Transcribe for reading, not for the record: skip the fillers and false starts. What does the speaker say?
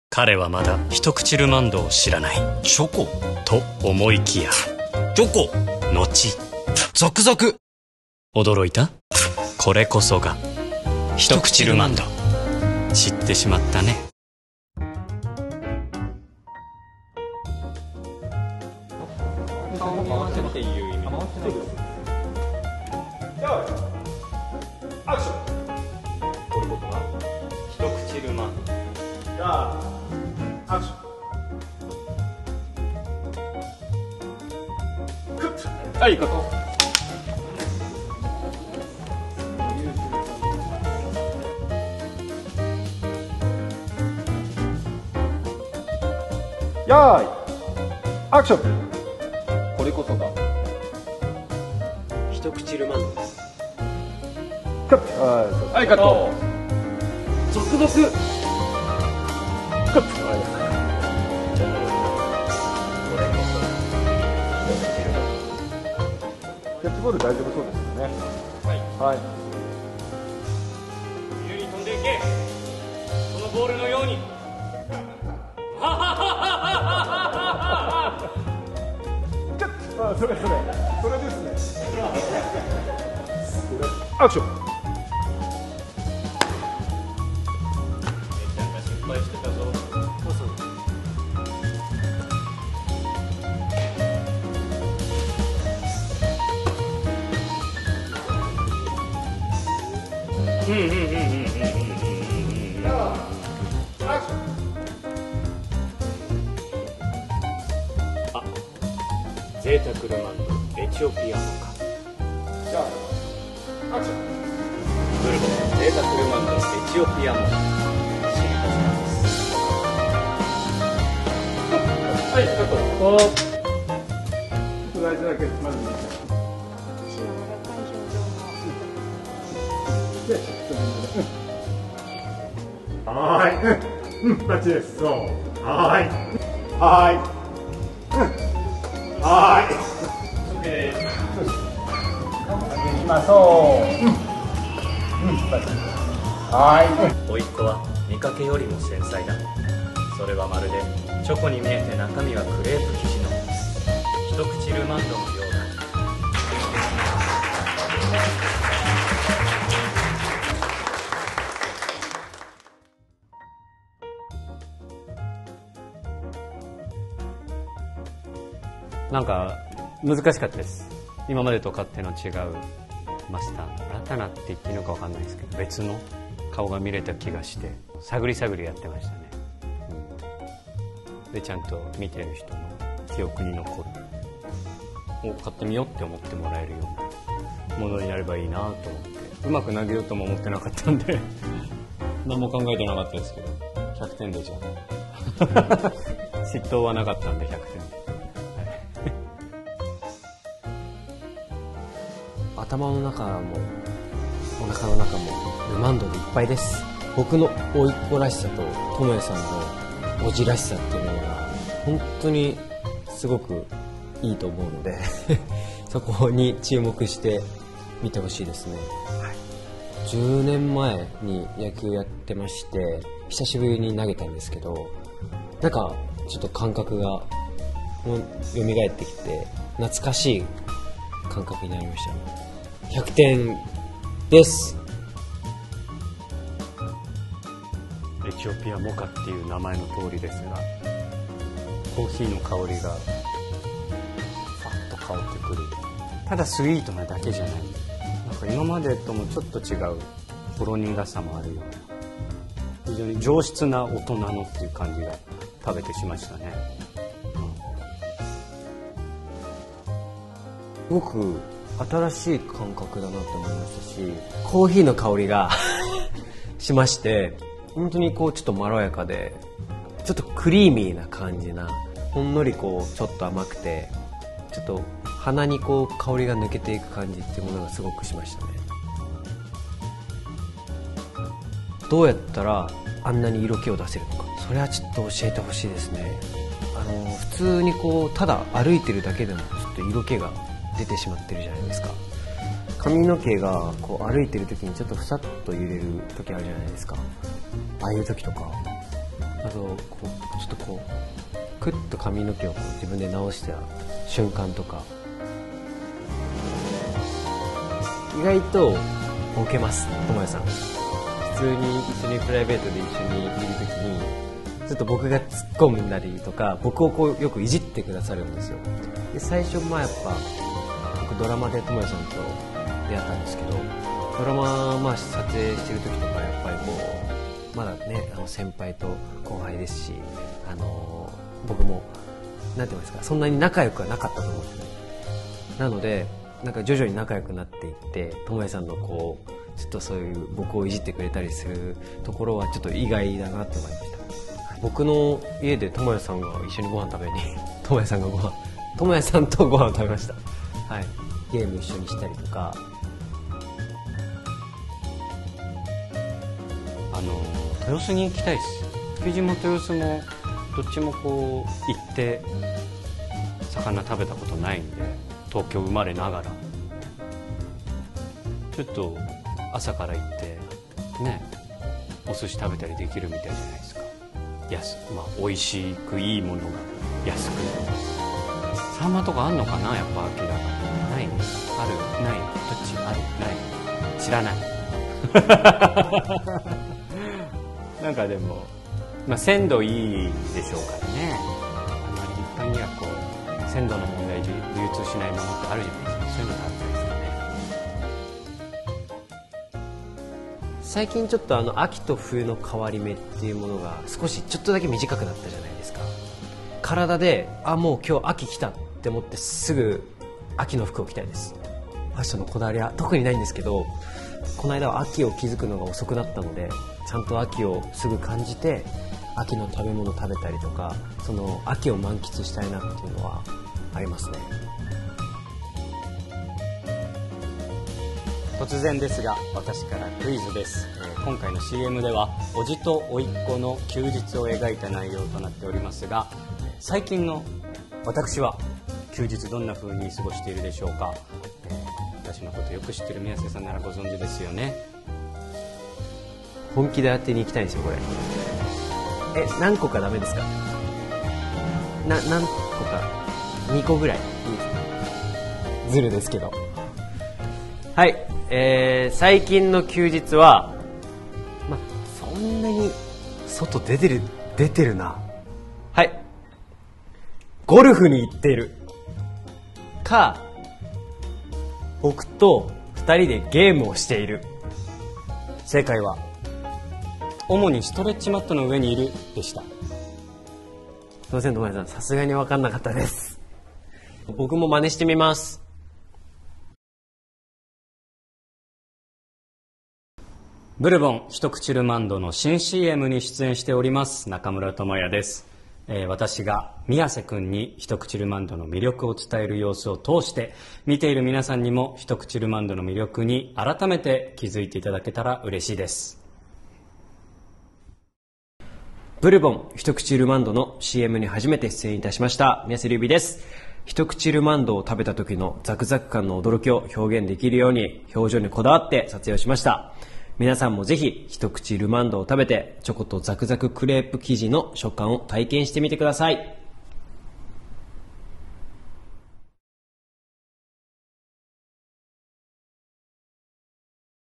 彼はまだ一口ルマンドを知らない。 チョコと思いきや、 チョコ後続々。 驚いた？これこそが一口ルマンド。知ってしまったね。 回せっていう意味。 アクション。 こういうことな。一口ルマンド。 じゃあアクション。クッ。 はい、カット。 よーいアクション。 これこそが一口ルマンドです。 クッ。 はい、カット。 続々。 クッ。キャッチボール大丈夫そうですよね。はい。 自由に飛んでいけ。そのボールのように。 それですね。アクション。 ちゃんが心配してたぞ。贅沢ルマンドエチオピアモカ。 じゃあアクション。 ブルボン贅沢ルマンドエチオピアモカ。 はい、ちょっと大事だけまず見て。で、はーい、バッチリです。そう、はーい、はーい、はーい。OK です。行きましょう。バッチリ。はーい。 甥っ子は見かけよりも繊細だ。それはまるでチョコに見えて中身はクレープ生地の一口ルマンドのようだ。なんか難しかったです。今までと勝手の違うマスターの新たなって言っていいのか分かんないですけど、別の顔が見れた気がして探り探りやってましたね。でちゃんと見てる人の記憶に残る、を買ってみようって思ってもらえるようなものになればいいなと思って、うまく投げようとも思ってなかったんで何も考えてなかったですけど、100点でじゃあ嫉妬はなかったんで100点で、 頭の中もお腹の中もルマンドでいっぱいです。僕の甥っ子らしさと智也さんのおじらしさっていうものが本当にすごくいいと思うのでそこに注目して見てほしいですね。10年前に野球やってまして、久しぶりに投げたんですけど、なんかちょっと感覚が蘇ってきて懐かしい感覚になりましたね。100点です。 エチオピアモカっていう名前の通りですが、コーヒーの香りがファッと香ってくる。ただスイートなだけじゃない、なんか今までともちょっと違うほろ苦さもあるような、非常に上質な大人のっていう感じが食べてしましたね。 すごく新しい感覚だなと思いましたし、コーヒーの香りがしまして、本当にこうちょっとまろやかで、ちょっとクリーミーな感じな、ほんのりこうちょっと甘くて、ちょっと鼻にこう香りが抜けていく感じっていうものがすごくしましたね。どうやったらあんなに色気を出せるのか、それはちょっと教えてほしいですね。普通にこうただ歩いてるだけでもちょっと色気が出てしまってるじゃないですか。髪の毛がこう歩いてる時にちょっとふさっと揺れる時あるじゃないですか。ああいう時とかあとこうちょっとこうクッと髪の毛をこう自分で直した瞬間とか意外とボケます。ともやさん普通に一緒にプライベートで一緒にいる時にずっと僕が突っ込んだりとか僕をこうよくいじってくださるんですよ。で最初やっぱ僕ドラマでともやさんと出会ったんですけど、ドラマ撮影してる時とかやっぱりこうまだね先輩と後輩ですし、僕もなんて言いますかそんなに仲良くはなかったと思うんですね。なのでなんか徐々に仲良くなっていってともやさんのこうちょっとそういう僕をいじってくれたりするところはちょっと意外だなって思いました。僕の家でともやさんが一緒にご飯食べにともやさんとご飯を食べました。はい、ゲーム一緒にしたりとか豊洲に行きたいです。求人も豊洲もどっちもこう行って魚食べたことないんで、東京生まれながらちょっと朝から行ってねお寿司食べたりできるみたいじゃないですか。美味しくいいものが安く。サンマとかあんのかな、やっぱ秋だから。ないね。あるないどっちあるない知らないなんかでも、鮮度いいでしょうからね。あんまり立派にはこう鮮度の問題で流通しないものってあるじゃないですか。そういうのがあったりですかね。 最近ちょっと秋と冬の変わり目っていうものが少しちょっとだけ短くなったじゃないですか。体でもう今日秋来たって思ってすぐ秋の服を着たいです。ファッションのこだわりは特にないんですけど、この間は秋を気づくのが遅くなったのでちゃんと秋をすぐ感じて秋の食べ物を食べたりとかその秋を満喫したいなっていうのはありますね。 突然ですが私からクイズです。今回の CM ではおじとおいっ子の休日を描いた内容となっておりますが、最近の私は休日どんな風に過ごしているでしょうか。私のことよく知ってる宮瀬さんならご存知ですよね。 本気で当てに行きたいんですよこれ。何個かダメですか。何個か2個ぐらいいいですか。ズルですけど。はい、最近の休日はそんなに外出てるな。はい、ゴルフに行っているか僕と2人でゲームをしている。 正解は主にストレッチマットの上にいるでした。 すいませんともやさん、さすがに分かんなかったです。僕も真似してみます。 ブルボン一口ルマンドの新 CM に出演しております中村智也です。私が宮瀬くんに一口ルマンドの魅力を伝える様子を通して見ている皆さんにも一口ルマンドの魅力に改めて気づいていただけたら嬉しいです。 ブルボン一口ルマンドの CM に初めて出演いたしました宮瀬隆美です。一口ルマンドを食べた時のザクザク感の驚きを表現できるように表情にこだわって撮影をしました。皆さんもぜひ一口ルマンドを食べてチョコとザクザククレープ生地の食感を体験してみてください。